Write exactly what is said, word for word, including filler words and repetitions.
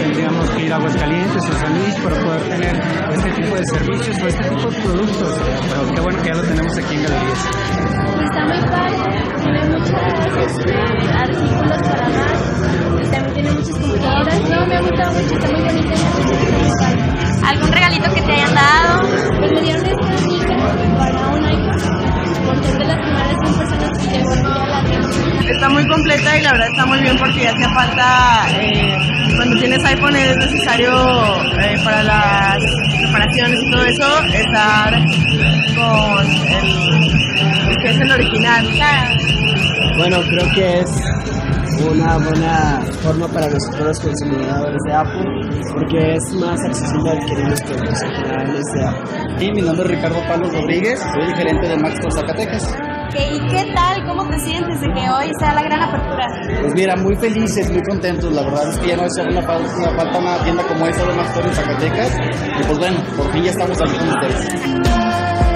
tendríamos que ir a Aguascalientes o San Luis para poder tener este tipo de servicios o este tipo de productos. Pero qué bueno que ya lo tenemos aquí en Galerías. Está muy padre, tiene muchos este, artículos para dar, y también tiene muchas computadoras. No, me ha gustado mucho, está muy bonita. ¿Algún regalito que te hayan dado? Pues me dieron esta mica para un iPhone, por ser de las primeras cien personas que llegó a la tienda. Está muy completa y la verdad está muy bien porque ya hacía falta, eh, cuando tienes iPhone es necesario eh, para las reparaciones y todo eso, estar con el que es el original. Bueno, creo que es una buena forma para nosotros los consumidores de Apple, porque es más accesible adquirir los productos originales de Apple. Sí, mi nombre es Ricardo Pablo Rodríguez, soy el gerente de Max por Zacatecas. ¿Y qué tal? ¿Cómo te sientes de que hoy sea la gran apertura? Pues mira, muy felices, muy contentos, la verdad es que ya no hace una, una falta una tienda como esta de Max por Zacatecas, y pues bueno, por fin ya estamos aquí con ustedes.